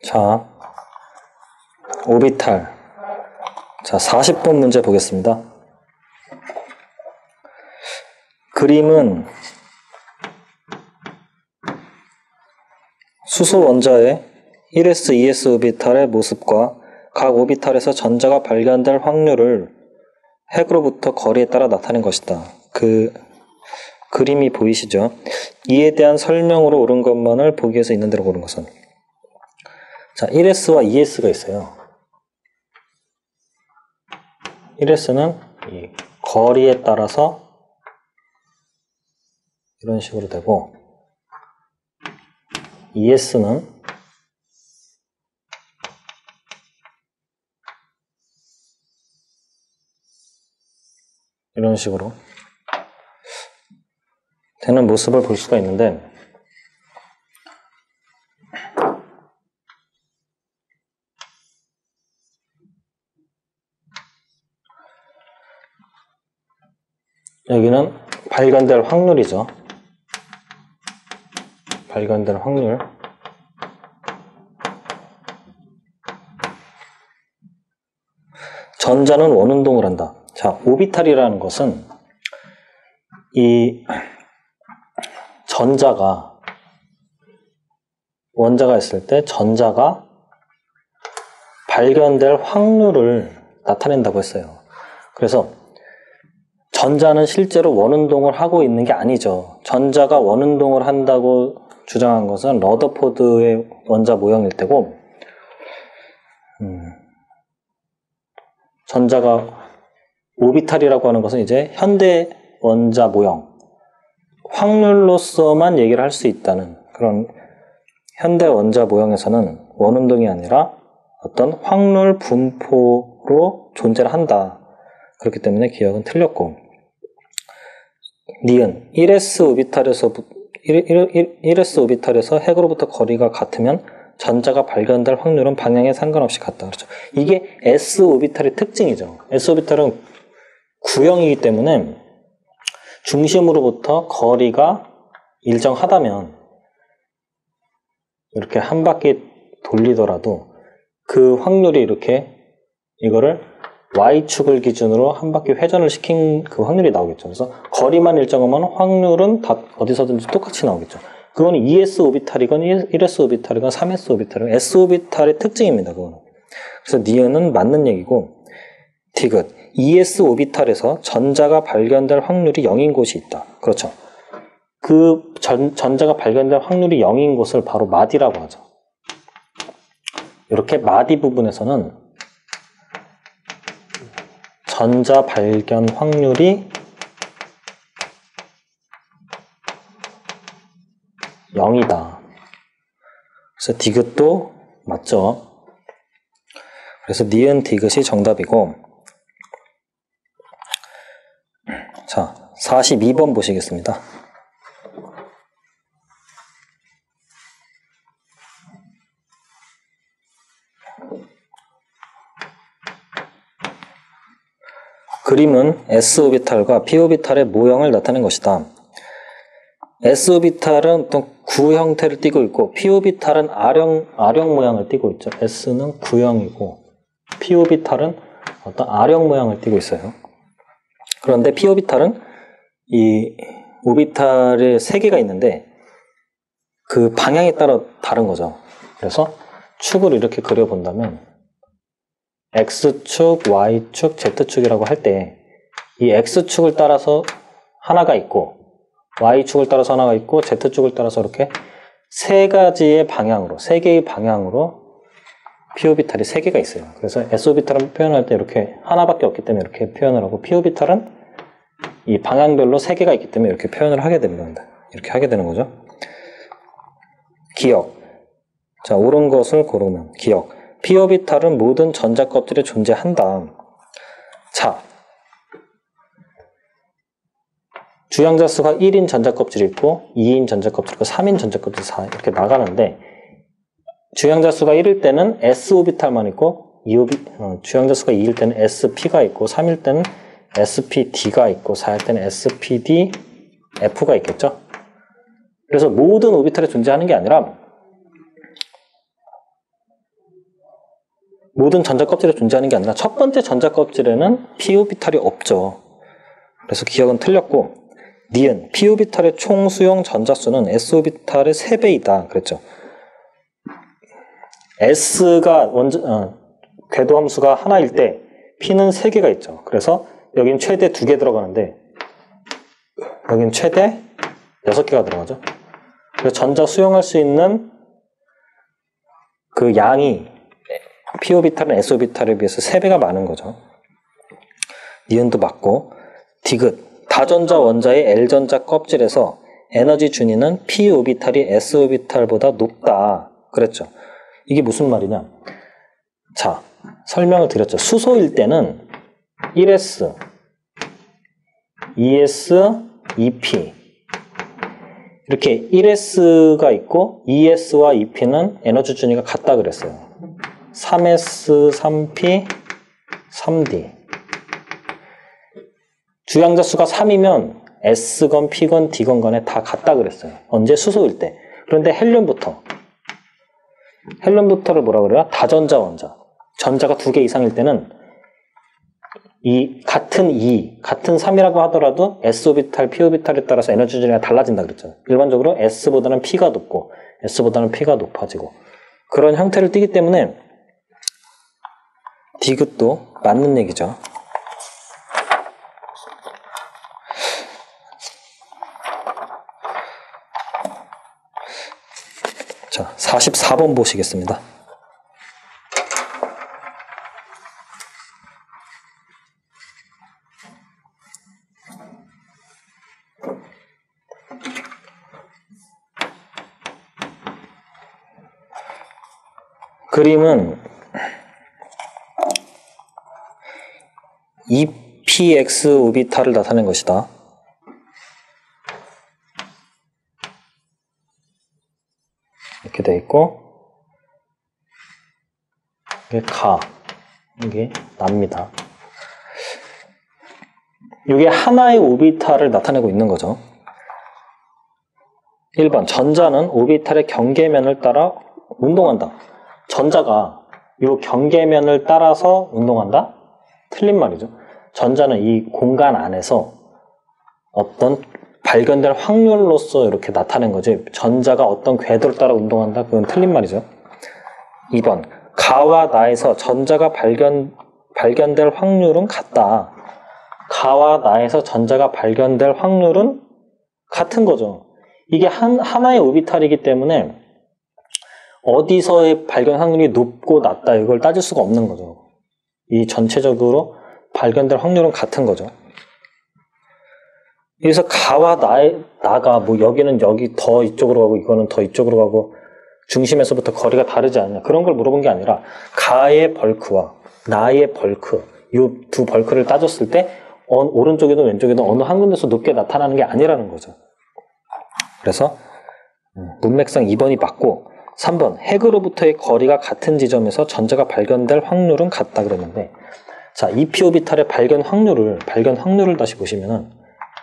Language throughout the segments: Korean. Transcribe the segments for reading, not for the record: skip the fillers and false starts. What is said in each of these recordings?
자, 오비탈. 자, 40번 문제 보겠습니다. 그림은 수소 원자의 1s, 2s 오비탈의 모습과 각 오비탈에서 전자가 발견될 확률을 핵으로부터 거리에 따라 나타낸 것이다. 그 그림이 보이시죠? 이에 대한 설명으로 옳은 것만을 보기 위해서 있는 대로 고른 것은. 자, 1s와 2s가 있어요. 1s는 이 거리에 따라서 이런 식으로 되고, 2s는 이런 식으로 되는 모습을 볼 수가 있는데, 여기는 발견될 확률이죠. 발견될 확률. 전자는 원운동을 한다. 자, 오비탈이라는 것은 이 전자가, 원자가 있을 때 전자가 발견될 확률을 나타낸다고 했어요. 그래서 전자는 실제로 원운동을 하고 있는 게 아니죠. 전자가 원운동을 한다고 주장한 것은 러더포드의 원자 모형일 테고, 전자가 오비탈이라고 하는 것은 이제 현대 원자 모형, 확률로서만 얘기를 할 수 있다는 그런 현대 원자 모형에서는 원운동이 아니라 어떤 확률 분포로 존재를 한다. 그렇기 때문에 기억은 틀렸고, 니은 1s 오비탈에서 핵으로부터 거리가 같으면 전자가 발견될 확률은 방향에 상관없이 같다. 그렇죠. 이게 s 오비탈의 특징이죠. s 오비탈은 구형이기 때문에 중심으로부터 거리가 일정하다면 이렇게 한 바퀴 돌리더라도 그 확률이 이렇게 이거를 y축을 기준으로 한 바퀴 회전을 시킨 그 확률이 나오겠죠. 그래서 거리만 일정하면 확률은 다 어디서든지 똑같이 나오겠죠. 그건 2s 오비탈이건 1s 오비탈이건 3s 오비탈이건 s 오비탈의 특징입니다. 그거는. 그래서 니은은 맞는 얘기고, 디귿 2s 오비탈에서 전자가 발견될 확률이 0인 곳이 있다. 그렇죠. 그 전자가 발견될 확률이 0인 곳을 바로 마디라고 하죠. 이렇게 마디 부분에서는 전자 발견 확률이 0이다. 그래서 디귿도 맞죠. 그래서 니은 디귿이 정답이고, 자, 42번 보시겠습니다. 그림은 s오비탈과 p오비탈의 모형을 나타낸 것이다. s오비탈은 어떤 구 형태를 띠고 있고, p오비탈은 R형 모양을 띠고 있죠. s는 구형이고, p오비탈은 어떤 R형 모양을 띠고 있어요. 그런데 p오비탈은 이 오비탈의 3개가 있는데 그 방향에 따라 다른 거죠. 그래서 축을 이렇게 그려본다면 X축, Y축, Z축이라고 할 때 이 X축을 따라서 하나가 있고, Y축을 따라서 하나가 있고, Z축을 따라서 이렇게 세 개의 방향으로 p오비탈이 3개가 있어요. 그래서 s오비탈은 표현할 때 이렇게 하나밖에 없기 때문에 이렇게 표현을 하고, p오비탈은 이 방향별로 3개가 있기 때문에 이렇게 표현을 하게 됩니다. 이렇게 하게 되는 거죠. 기억. 자, 옳은 것을 고르면 기억. p오비탈은 모든 전자 껍질에 존재한다. 자, 주양자 수가 1인 전자 껍질이 있고 2인 전자 껍질 있고 3인 전자 껍질 4 이렇게 나가는데, 주양자 수가 1일 때는 s오비탈만 있고, 주양자 수가 2일 때는 sp가 있고, 3일 때는 spd가 있고, 4일 때는 spdf가 있겠죠. 그래서 모든 오비탈에 존재하는 게 아니라 모든 전자 껍질에 존재하는 게 아니라 첫 번째 전자 껍질에는 p 오비탈이 없죠. 그래서 기억은 틀렸고, 니은 p 오비탈의 총 수용 전자수는 s 오비탈의 3배이다 그랬죠. s가 궤도함수가 하나일 때 p는 3개가 있죠. 그래서 여긴 최대 2개 들어가는데 여긴 최대 6개가 들어가죠. 그래서 전자 수용할 수 있는 그 양이 p 오비탈은 s 오비탈에 비해서 3배가 많은 거죠. 니은도 맞고, 디귿 다전자 원자의 L전자 껍질에서 에너지 준위는 p 오비탈이 s 오비탈보다 높다 그랬죠. 이게 무슨 말이냐? 자, 설명을 드렸죠. 수소일 때는 1s, 2s, 2p 이렇게 1s가 있고 2s와 2p는 에너지 준위가 같다 그랬어요. 3s, 3p, 3d 주양자 수가 3이면 S건 P건 D건 간에 다 같다 그랬어요. 언제? 수소일 때. 그런데 헬륨부터를 뭐라 그래요? 다전자 원자. 전자가 2개 이상일 때는 같은 3이라고 하더라도 S 오비탈, P 오비탈에 따라서 에너지 준위가 달라진다 그랬죠. 일반적으로 S보다는 P가 높고 S보다는 P가 높아지고 그런 형태를 띠기 때문에 디귿도 맞는 얘기죠. 자, 44번 보시겠습니다. 그림은 EPX 오비탈을 나타낸 것이다. 이렇게 되어 있고, 이게 이게 납니다. 이게 하나의 오비탈을 나타내고 있는 거죠. 1번, 전자는 오비탈의 경계면을 따라 운동한다. 전자가 이 경계면을 따라서 운동한다? 틀린 말이죠. 전자는 이 공간 안에서 어떤 발견될 확률로서 이렇게 나타낸 거지, 전자가 어떤 궤도를 따라 운동한다? 그건 틀린 말이죠. 2번, 가와 나에서 전자가 발견될 확률은 같다. 가와 나에서 전자가 발견될 확률은 같은 거죠. 이게 하나의 오비탈이기 때문에 어디서의 발견 확률이 높고 낮다 이걸 따질 수가 없는 거죠. 이 전체적으로 발견될 확률은 같은 거죠. 그래서 가와 나가 뭐 여기는 여기 더 이쪽으로 가고 이거는 더 이쪽으로 가고 중심에서부터 거리가 다르지 않냐 그런 걸 물어본 게 아니라 가의 벌크와 나의 벌크 이 두 벌크를 따졌을 때 오른쪽이든 왼쪽이든 어느 한 군데서 높게 나타나는 게 아니라는 거죠. 그래서 문맥상 2번이 맞고 3번 핵으로부터의 거리가 같은 지점에서 전자가 발견될 확률은 같다 그랬는데, 자, EP 오비탈의 발견 확률을 다시 보시면은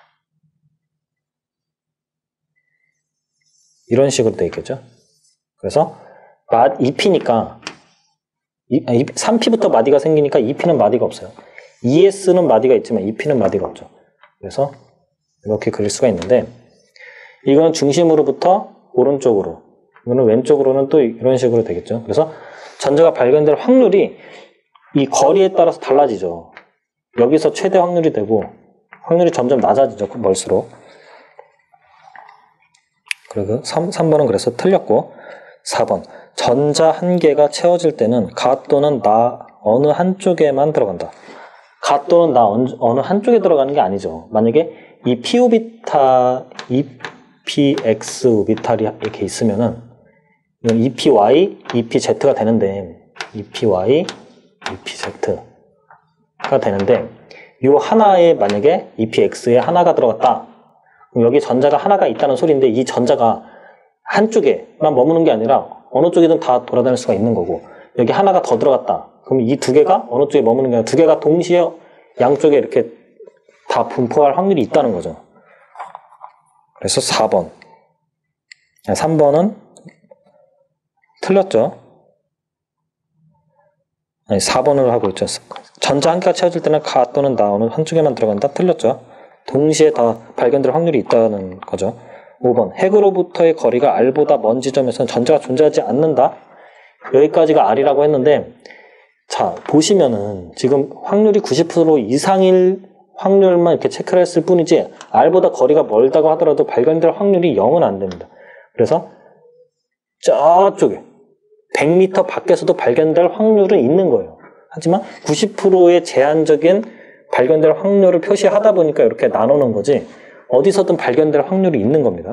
이런 식으로 되어 있겠죠. 그래서 EP니까 3P부터 마디가 생기니까 EP는 마디가 없어요. ES는 마디가 있지만 EP는 마디가 없죠. 그래서 이렇게 그릴 수가 있는데, 이건 중심으로부터 오른쪽으로, 이거는 왼쪽으로는 또 이런 식으로 되겠죠. 그래서 전자가 발견될 확률이 이 거리에 따라서 달라지죠. 여기서 최대 확률이 되고 확률이 점점 낮아지죠. 멀수록. 그리고 3번은 그래서 틀렸고, 4번, 전자 한 개가 채워질 때는 가 또는 나 어느 한쪽에만 들어간다. 가 또는 나 어느 한쪽에 들어가는 게 아니죠. 만약에 이 P 오비탈, EPX 오비탈이 이렇게 있으면은 이건 EPY, EPZ가 되는데, EPY, EPZ가 되는데, 요 하나에 만약에 EPX에 하나가 들어갔다. 그럼 여기 전자가 하나가 있다는 소리인데, 이 전자가 한쪽에만 머무는 게 아니라 어느 쪽이든 다 돌아다닐 수가 있는 거고, 여기 하나가 더 들어갔다. 그럼 이 두 개가 어느 쪽에 머무는 게 아니라 두 개가 동시에 양쪽에 이렇게 다 분포할 확률이 있다는 거죠. 그래서 4번. 3번은 틀렸죠. 아니, 4번을 하고 있죠. 전자 한 개가 채워질 때는 가 또는 나 어느 한쪽에만 들어간다? 틀렸죠. 동시에 다 발견될 확률이 있다는 거죠. 5번 핵으로부터의 거리가 R보다 먼 지점에서는 전자가 존재하지 않는다. 여기까지가 R이라고 했는데 자 보시면은 지금 확률이 90% 이상일 확률만 이렇게 체크를 했을 뿐이지 R보다 거리가 멀다고 하더라도 발견될 확률이 0은 안 됩니다. 그래서 저쪽에 100m 밖에서도 발견될 확률은 있는 거예요. 하지만 90%의 제한적인 발견될 확률을 표시하다 보니까 이렇게 나누는 거지 어디서든 발견될 확률이 있는 겁니다.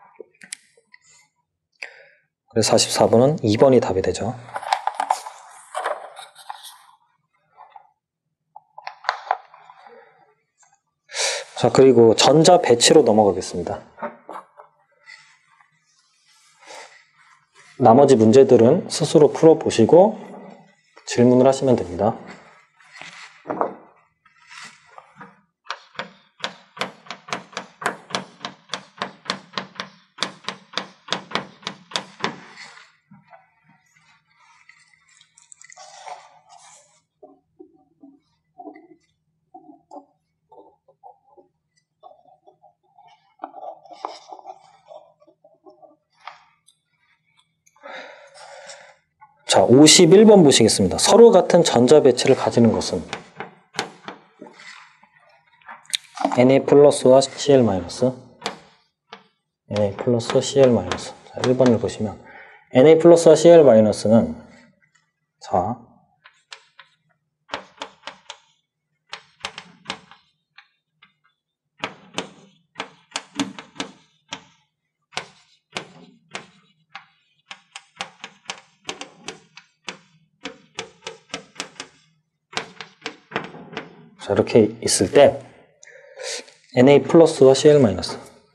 그래서 44번은 2번이 답이 되죠. 자, 그리고 전자 배치로 넘어가겠습니다. 나머지 문제들은 스스로 풀어보시고 질문을 하시면 됩니다. 자, 51번 보시겠습니다. 서로 같은 전자 배치를 가지는 것은 Na 플러스와 Cl 마이너스 Na 플러스 Cl 마이너스. 자, 1번을 보시면 Na 플러스와 Cl 마이너스는 자 이렇게 있을 때 Na 플러스와 Cl 마이너스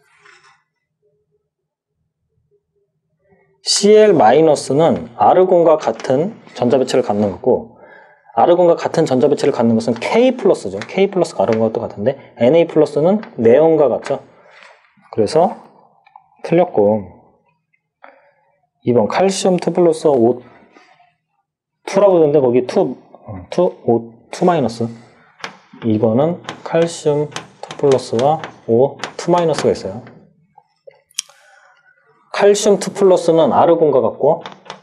Cl 마이너스는 아르곤과 같은 전자 배치를 갖는 거고 아르곤과 같은 전자 배치를 갖는 것은 K 플러스죠. K 플러스가 아르곤과 똑같은데 Na 플러스는 네온과 같죠. 그래서 틀렸고 2번 칼슘 2 플러스 5 2라고 되는데 거기 2 마이너스 2번은 칼슘 2 플러스와 2 마이너스가 있어요. 칼슘 2 플러스는 아르곤과 같고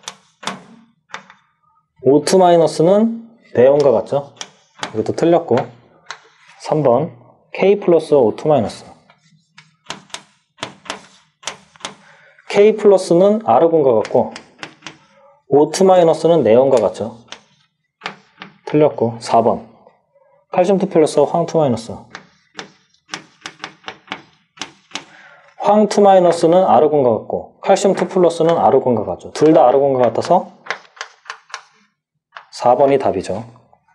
2 마이너스는 네온과 같죠. 이것도 틀렸고 3번 K 플러스 2 마이너스 K 플러스는 아르곤과 같고 2 마이너스는 네온과 같죠. 틀렸고 4번 칼슘 2 플러스 황 2 마이너스 황 2 마이너스는 아르곤과 같고 칼슘 2 플러스는 아르곤과 같죠. 둘 다 아르곤과 같아서 4번이 답이죠.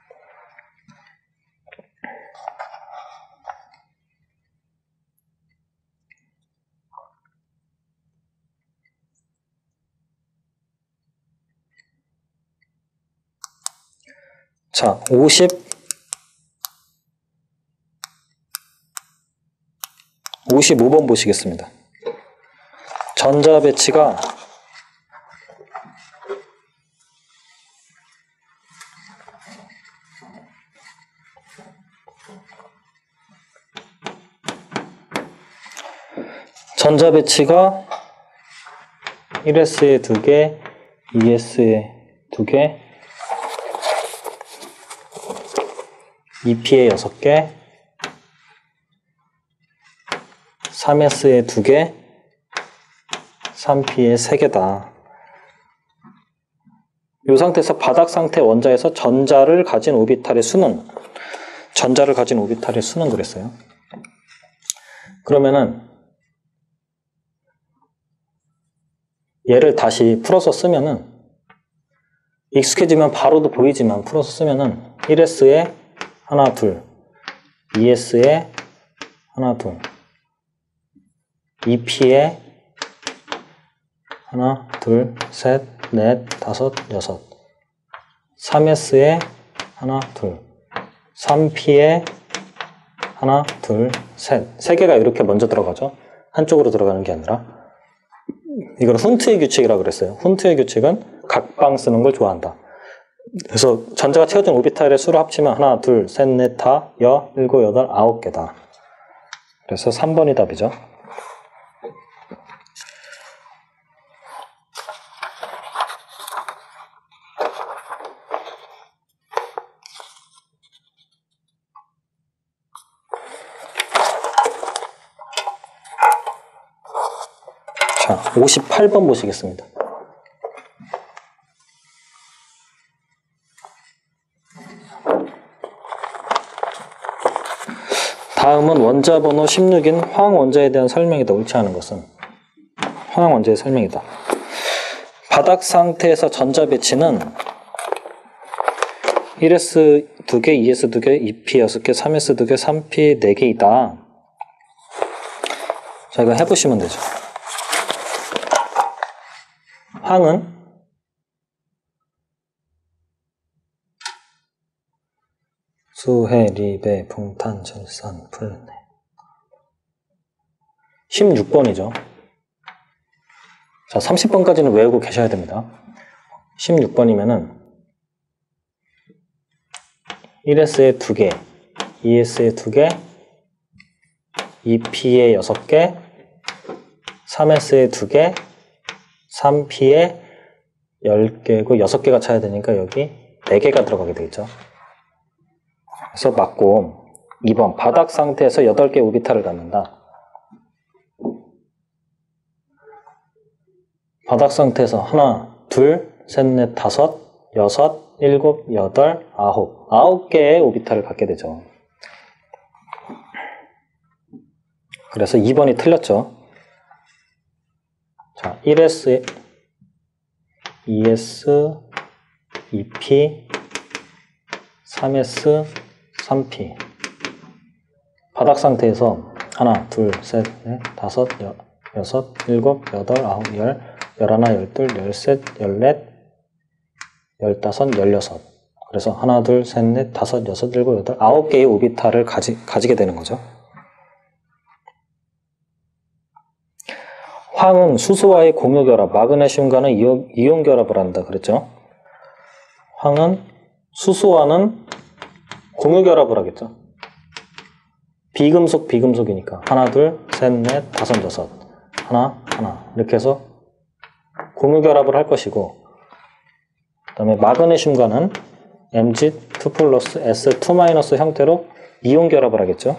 자, 55번 보시겠습니다. 전자 배치가 전자 배치가 1S에 2개, 2S에 2개, 2P에 6개, 3S에 2개, 3P에 3개다. 이 상태에서 바닥 상태 원자에서 전자를 가진 오비탈의 수는 그랬어요. 그러면은 얘를 다시 풀어서 쓰면은 익숙해지면 바로도 보이지만 풀어서 쓰면은 1S에 하나, 둘, 2S에 하나, 둘, 2P에 하나, 둘, 셋, 넷, 다섯, 여섯, 3S에 하나, 둘, 3P에 하나, 둘, 셋. 세 개가 이렇게 먼저 들어가죠. 한쪽으로 들어가는 게 아니라. 이걸 훈트의 규칙이라고 그랬어요. 훈트의 규칙은 각방 쓰는 걸 좋아한다. 그래서 전자가 채워진 오비탈의 수를 합치면 하나, 둘, 셋, 넷, 다, 일곱, 여덟, 아홉 개다. 그래서 3번이 답이죠. 자, 58번 보시겠습니다. 다음은 원자 번호 16인 화학원자에 대한 설명이다. 옳지 않은 것은 화학원자의 설명이다. 바닥 상태에서 전자 배치는 1s 2개, 2s 2개, 2p 6개, 3s 2개, 3p 4개이다. 자, 이거 해보시면 되죠. 황은 수해, 리배, 붕탄, 질산, 풀네. 16번이죠. 자, 30번까지는 외우고 계셔야 됩니다. 16번이면은 1S에 2개, 2S에 2개, 2P에 6개, 3S에 2개, 3P에 10개고 6개가 차야 되니까 여기 4개가 들어가게 되겠죠. 그래서 맞고 2번 바닥 상태에서 8개 오비탈을 갖는다. 바닥 상태에서 하나, 둘, 셋, 넷, 다섯, 여섯, 일곱, 여덟, 아홉 9개의 오비탈을 갖게 되죠. 그래서 2번이 틀렸죠. 자, 1S, 2S, 2P, 3S, 3P. 바닥 상태에서 하나, 둘, 셋, 넷, 다섯, 여섯, 일곱, 여덟, 아홉, 열, 열하나, 열둘, 열셋, 열넷, 열다섯, 열여섯. 그래서 하나, 둘, 셋, 넷, 다섯, 여섯, 일곱, 여덟, 9개의 오비탈을 가지게 되는 거죠. 황은 수소와의 공유결합, 마그네슘과는 이온결합을 한다. 그랬죠? 황은 수소와는 공유결합을 하겠죠. 비금속이니까 하나, 둘, 셋, 넷, 다섯, 여섯. 하나, 이렇게 해서 공유결합을 할 것이고, 그 다음에 마그네슘과는 Mg2 플러스 S2 마이너스 형태로 이온결합을 하겠죠.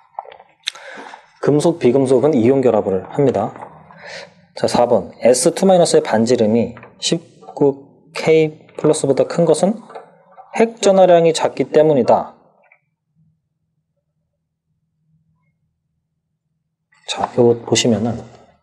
금속, 비금속은 이온결합을 합니다. 자, 4번. S2-의 반지름이 19K 플러스보다 큰 것은 핵 전하량이 작기 때문이다. 자, 이거 보시면은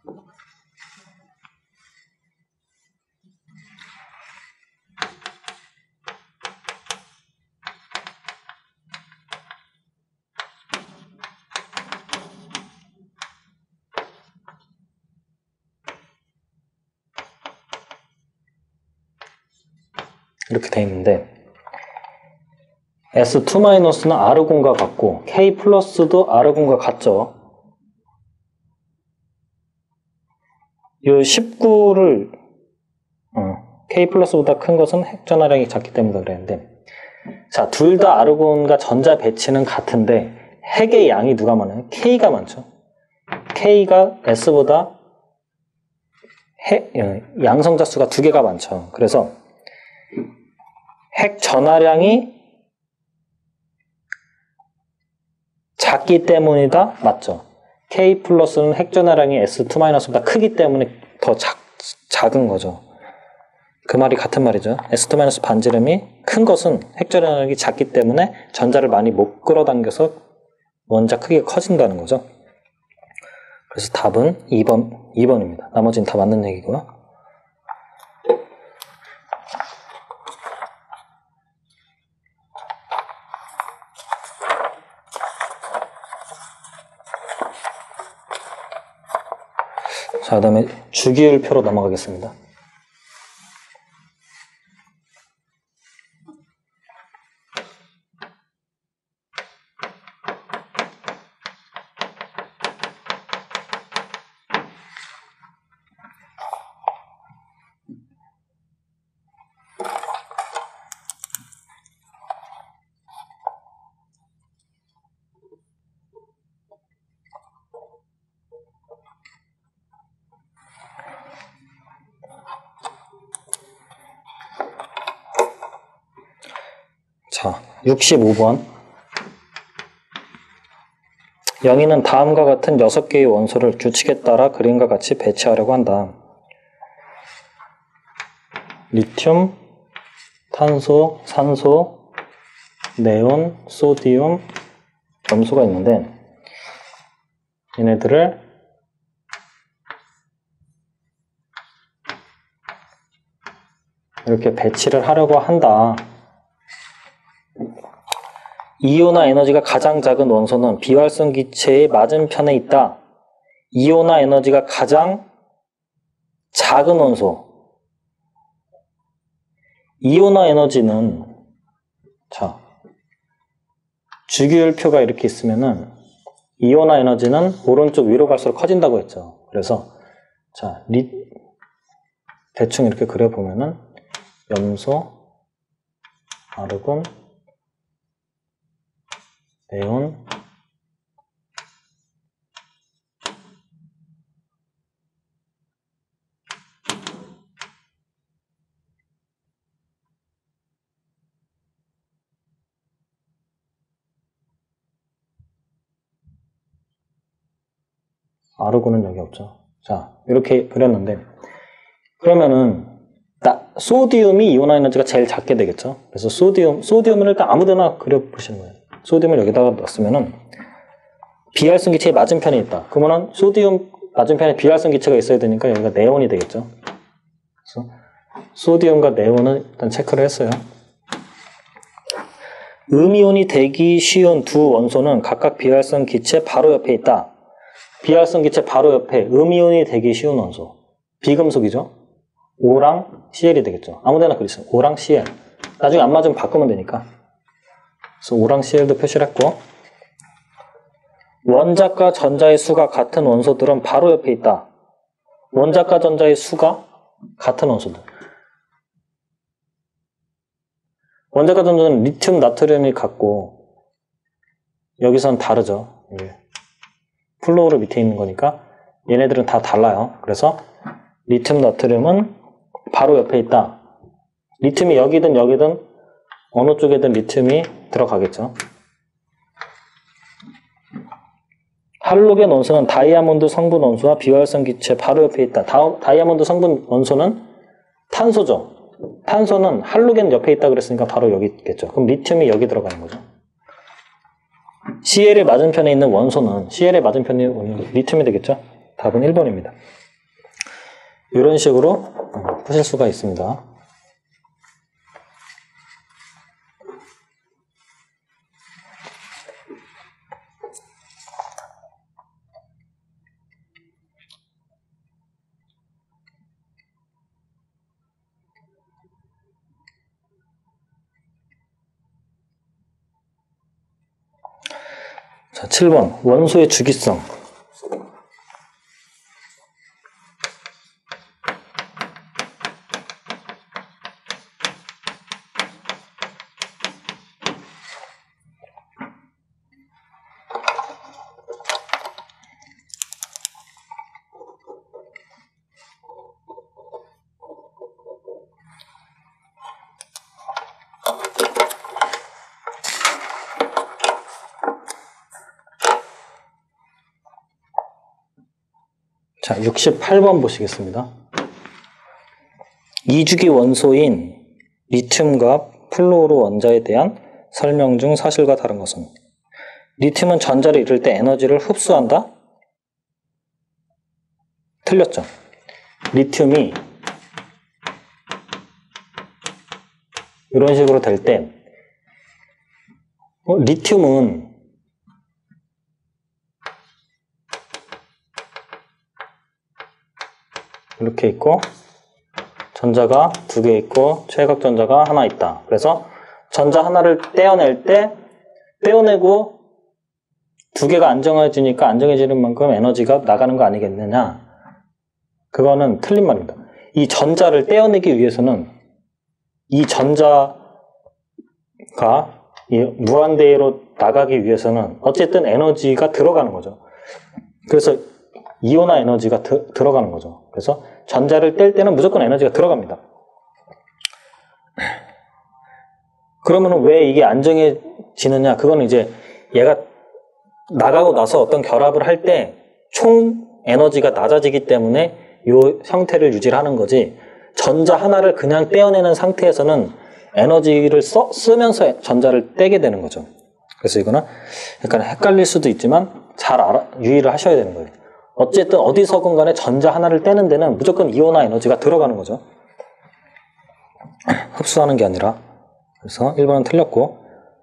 이렇게 되어 있는데 S2-는 아르곤과 같고 K 플러스도 아르곤과 같죠. 이 19를 K 플러스보다 큰 것은 핵 전하량이 작기 때문이다 그랬는데, 자, 둘 다 아르곤과 전자 배치는 같은데 핵의 양이 누가 많아요? K가 많죠. K가 S보다 양성자 수가 2개가 많죠. 그래서 핵 전하량이 작기 때문이다. 맞죠? K 플러스는 핵 전하량이 S2-보다 크기 때문에 더 작은 거죠. 그 말이 같은 말이죠. S2- 반지름이 큰 것은 핵 전하량이 작기 때문에 전자를 많이 못 끌어당겨서 원자 크기가 커진다는 거죠. 그래서 답은 2번입니다. 나머지는 다 맞는 얘기고요. 자, 그 다음에 주기율표로 넘어가겠습니다. 65번. 영희는 다음과 같은 6개의 원소를 규칙에 따라 그림과 같이 배치하려고 한다. 리튬, 탄소, 산소, 네온, 소디움, 염소가 있는데 얘네들을 이렇게 배치를 하려고 한다. 이온화 에너지가 가장 작은 원소는 비활성 기체의 맞은편에 있다. 이온화 에너지가 가장 작은 원소. 이온화 에너지는 자 주기율표가 이렇게 있으면은 이온화 에너지는 오른쪽 위로 갈수록 커진다고 했죠. 그래서 자 대충 이렇게 그려보면은 염소, 아르곤, 네온, 아르곤은 여기 없죠. 자, 이렇게 그렸는데 그러면은 소디움이 이온화 에너지가 제일 작게 되겠죠. 그래서 소디움을 일단 아무데나 그려보시는 거예요. 소디움을 여기다가 넣었으면은 비활성 기체의 맞은편에 있다. 그러면은 소디움 맞은편에 비활성 기체가 있어야 되니까 여기가 네온이 되겠죠. 그래서 소디움과 네온은 일단 체크를 했어요. 음이온이 되기 쉬운 두 원소는 각각 비활성 기체 바로 옆에 있다. 비활성 기체 바로 옆에 음이온이 되기 쉬운 원소. 비금속이죠. O랑 Cl이 되겠죠. 아무데나 그리세요. O랑 Cl. 나중에 안 맞으면 바꾸면 되니까. 그래서 O랑 Cl도 표시를 했고 원자과 전자의 수가 같은 원소들은 바로 옆에 있다. 원자과 전자의 수가 같은 원소들. 원자과 전자는 리튬, 나트륨이 같고 여기서는 다르죠. 플로우로 밑에 있는 거니까 얘네들은 다 달라요. 그래서 리튬, 나트륨은 바로 옆에 있다. 리튬이 여기든 여기든 어느 쪽에든 리튬이 들어가겠죠. 할로겐 원소는 다이아몬드 성분 원소와 비활성 기체 바로 옆에 있다. 다이아몬드 성분 원소는 탄소죠. 탄소는 할로겐 옆에 있다 그랬으니까 바로 여기 있겠죠. 그럼 리튬이 여기 들어가는 거죠. Cl의 맞은편에 있는 원소는 Cl의 맞은편에 있는 리튬이 되겠죠. 답은 1번입니다. 이런 식으로 푸실 수가 있습니다. 자, 7번 원소의 주기성. 자, 68번 보시겠습니다. 이주기 원소인 리튬과 플로르 원자에 대한 설명 중 사실과 다른 것은? 리튬은 전자를 잃을 때 에너지를 흡수한다? 틀렸죠. 리튬이 이런 식으로 될 때 리튬은 이렇게 있고 전자가 2개 있고 최각 전자가 하나 있다. 그래서 전자 하나를 떼어낼 때 떼어내고 2개가 안정해지니까 안정해지는 만큼 에너지가 나가는 거 아니겠느냐. 그거는 틀린 말입니다. 이 전자를 떼어내기 위해서는 이 전자가 이 무한대로 나가기 위해서는 어쨌든 에너지가 들어가는 거죠. 그래서 이온화 에너지가 들어가는 거죠. 그래서 전자를 뗄 때는 무조건 에너지가 들어갑니다. 그러면 왜 이게 안 정해지느냐? 그거는 이제 얘가 나가고 나서 어떤 결합을 할 때 총 에너지가 낮아지기 때문에 이 형태를 유지를 하는 거지, 전자 하나를 그냥 떼어내는 상태에서는 에너지를 쓰면서 전자를 떼게 되는 거죠. 그래서 이거는 약간 헷갈릴 수도 있지만 잘 유의를 하셔야 되는 거예요. 어쨌든 어디서건 간에 전자 하나를 떼는 데는 무조건 이온화 에너지가 들어가는 거죠. 흡수하는 게 아니라. 그래서 1번은 틀렸고,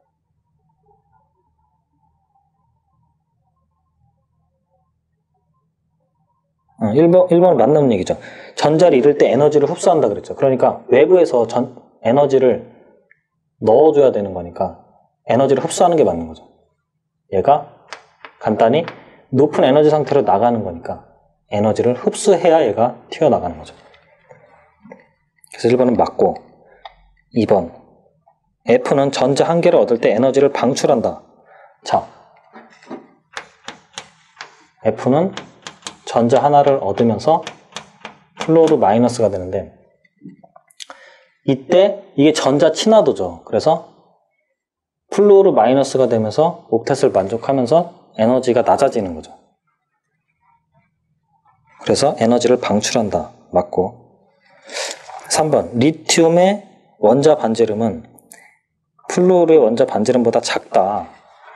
1번은 맞는 얘기죠. 전자를 잃을 때 에너지를 흡수한다 그랬죠. 그러니까 외부에서 에너지를 넣어줘야 되는 거니까 에너지를 흡수하는 게 맞는 거죠. 얘가 간단히 높은 에너지 상태로 나가는 거니까 에너지를 흡수해야 얘가 튀어나가는 거죠. 그래서 1번은 맞고, 2번 F는 전자 한 개를 얻을 때 에너지를 방출한다. 자, F는 전자 하나를 얻으면서 플로르 마이너스가 되는데, 이때 이게 전자 친화도죠. 그래서 플로르 마이너스가 되면서 옥텟을 만족하면서 에너지가 낮아지는 거죠. 그래서 에너지를 방출한다. 맞고, 3번 리튬의 원자 반지름은 플로르의 원자 반지름보다 작다.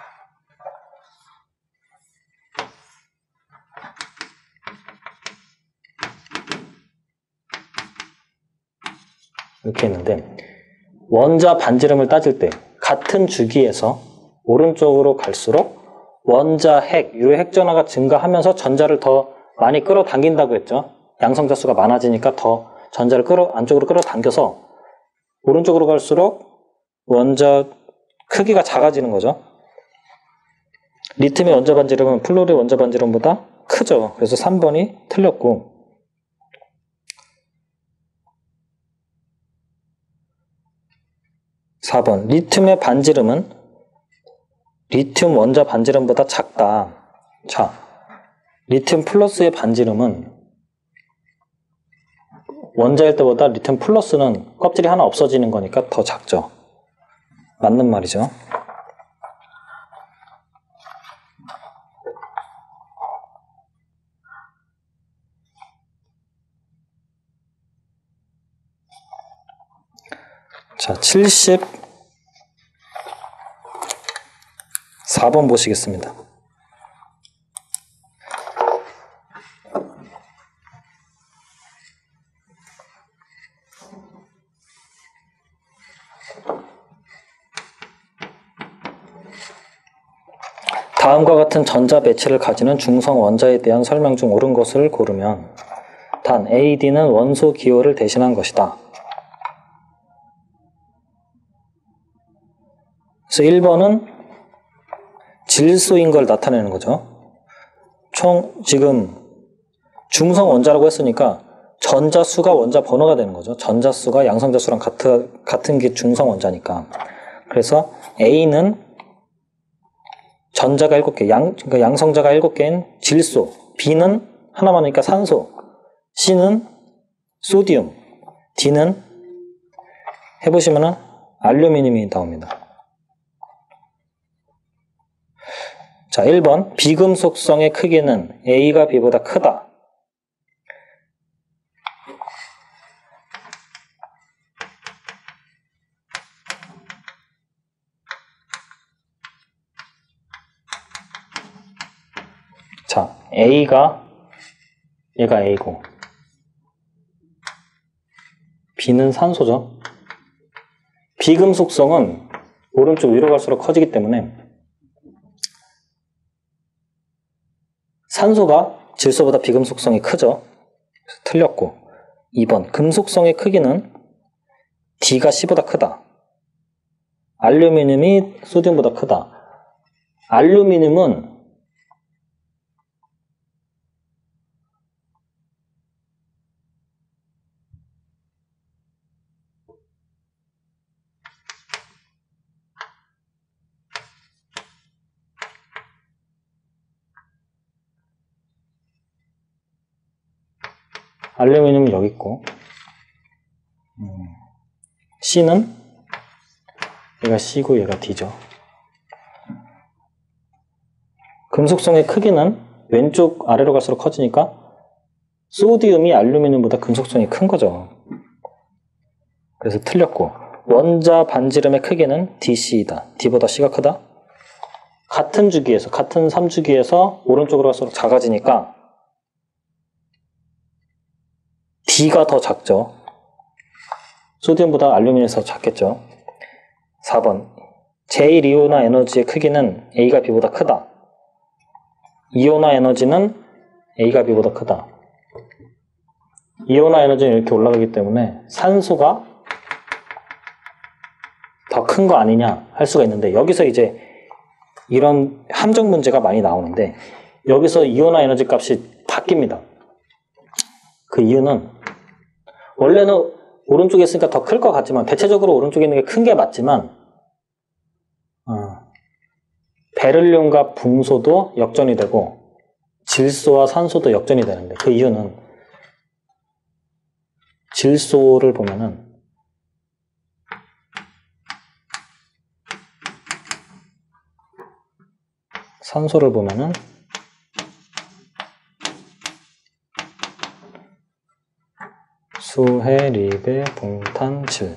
이렇게 했는데, 원자 반지름을 따질 때 같은 주기에서 오른쪽으로 갈수록 원자 핵, 유핵 전하가 증가하면서 전자를 더 많이 끌어당긴다고 했죠. 양성자 수가 많아지니까 더 전자를 안쪽으로 끌어당겨서 오른쪽으로 갈수록 원자 크기가 작아지는 거죠. 리튬의 원자 반지름은 플로르의 원자 반지름보다 크죠. 그래서 3번이 틀렸고, 4번 리튬의 반지름은 리튬 원자 반지름보다 작다. 자, 리튬 플러스의 반지름은 원자일 때보다 리튬 플러스는 껍질이 하나 없어지는 거니까 더 작죠. 맞는 말이죠. 자, 74번 보시겠습니다. 다음과 같은 전자 매체를 가지는 중성 원자에 대한 설명 중 옳은 것을 고르면 단 AD는 원소 기호를 대신한 것이다. 그래서 1번은 질소인 걸 나타내는 거죠. 지금 중성 원자라고 했으니까 전자수가 원자 번호가 되는 거죠. 전자수가 양성자수랑 같은 게 중성 원자니까. 그래서 A는 전자가 7개, 그러니까 양성자가 7개인 질소, B는 하나 많으니까 산소, C는 소디움, D는 해보시면은 알루미늄이 나옵니다. 자, 1번 비금속성의 크기는 A가 B보다 크다. 자, 얘가 A고 B는 산소죠. 비금속성은 오른쪽 위로 갈수록 커지기 때문에 산소가 질소보다 비금속성이 크죠. 틀렸고, 2번 금속성의 크기는 D가 C보다 크다. 알루미늄이 소디움보다 크다. 알루미늄은 알루미늄은 여기 있고, C는 얘가 C고 얘가 D죠. 금속성의 크기는 왼쪽 아래로 갈수록 커지니까 소디움이 알루미늄보다 금속성이 큰 거죠. 그래서 틀렸고, 원자 반지름의 크기는 DC이다. D보다 C가 크다. 같은 주기에서, 같은 3주기에서 오른쪽으로 갈수록 작아지니까 D가 더 작죠. 소디움보다 알루미늄이 더 작겠죠. 4번. 제1이온화 에너지의 크기는 A가 B보다 크다. 이온화 에너지는 A가 B보다 크다. 이온화 에너지는 이렇게 올라가기 때문에 산소가 더 큰 거 아니냐 할 수가 있는데, 여기서 이제 이런 함정 문제가 많이 나오는데, 여기서 이온화 에너지 값이 바뀝니다. 그 이유는 원래는 오른쪽에 있으니까 더 클 것 같지만, 대체적으로 오른쪽에 있는 게 큰 게 맞지만, 베릴륨과 붕소도 역전이 되고 질소와 산소도 역전이 되는데, 그 이유는 질소를 보면은 산소를 보면은 수해, 리베, 붕탄, 질.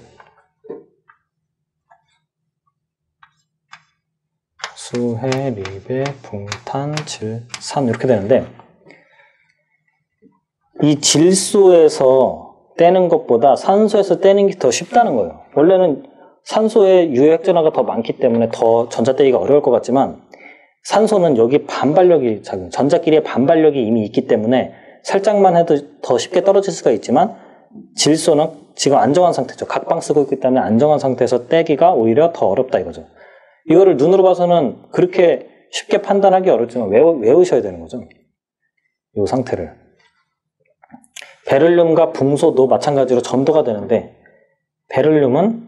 수해, 리베, 붕탄, 질, 산 이렇게 되는데, 이 질소에서 떼는 것보다 산소에서 떼는 게 더 쉽다는 거예요. 원래는 산소에 유해액전화가 더 많기 때문에 더 전자 떼기가 어려울 것 같지만, 산소는 여기 반발력이 작은, 전자끼리의 반발력이 이미 있기 때문에 살짝만 해도 더 쉽게 떨어질 수가 있지만, 질소는 지금 안정한 상태죠. 각방 쓰고 있기 때문에 안정한 상태에서 떼기가 오히려 더 어렵다 이거죠. 이거를 눈으로 봐서는 그렇게 쉽게 판단하기 어렵지만 외우셔야 되는 거죠. 이 상태를. 베릴륨과 붕소도 마찬가지로 전도가 되는데, 베릴륨은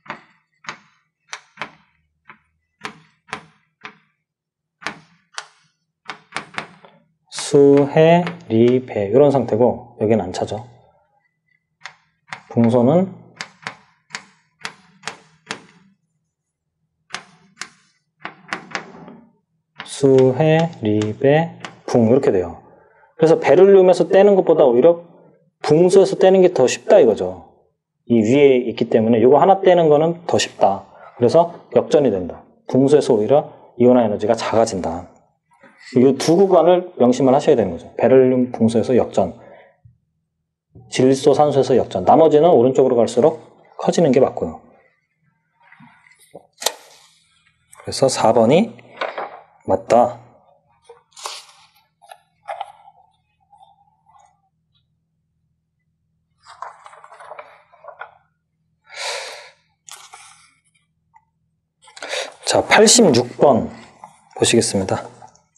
수해, 리, 배 이런 상태고, 여기는 안 차죠. 붕소는 수해, 리, 배, 붕 이렇게 돼요. 그래서 베릴륨에서 떼는 것보다 오히려 붕소에서 떼는 게 더 쉽다 이거죠. 이 위에 있기 때문에 이거 하나 떼는 거는 더 쉽다. 그래서 역전이 된다. 붕소에서 오히려 이온화 에너지가 작아진다. 이 두 구간을 명심을 하셔야 되는 거죠. 베릴륨, 붕소에서 역전, 질소, 산소에서 역전. 나머지는 오른쪽으로 갈수록 커지는 게 맞고요. 그래서 4번이 맞다. 자, 86번 보시겠습니다.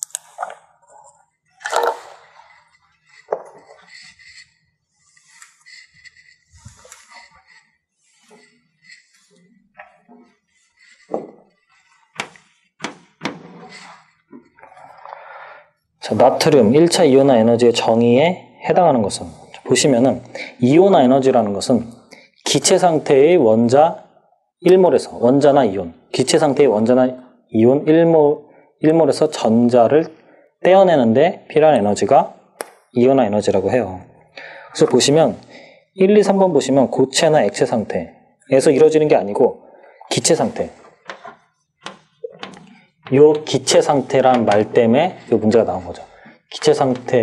자, 나트륨 1차 이온화 에너지의 정의에 해당하는 것은, 보시면은 이온화 에너지라는 것은 기체 상태의 원자 1몰에서, 원자나 이온, 기체 상태의 원자나 이온 1몰에서 전자를 떼어내는데 필요한 에너지가 이온화 에너지라고 해요. 그래서 보시면 1, 2, 3번 보시면 고체나 액체 상태에서 이루어지는 게 아니고 기체 상태. 요 기체 상태란 말 때문에 이 문제가 나온 거죠. 기체 상태의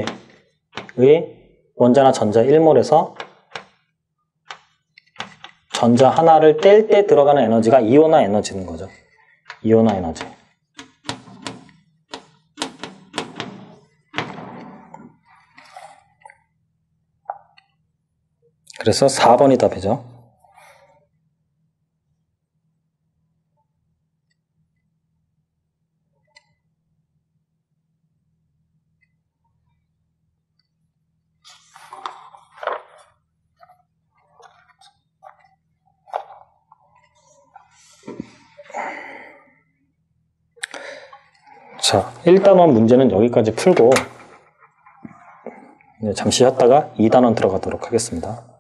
원자나 전자 1몰에서 전자 하나를 뗄 때 들어가는 에너지가 이온화 에너지인 거죠. 이온화 에너지. 그래서 4번이 답이죠. 자, 1단원 문제는 여기까지 풀고 잠시 쉬었다가 2단원 들어가도록 하겠습니다.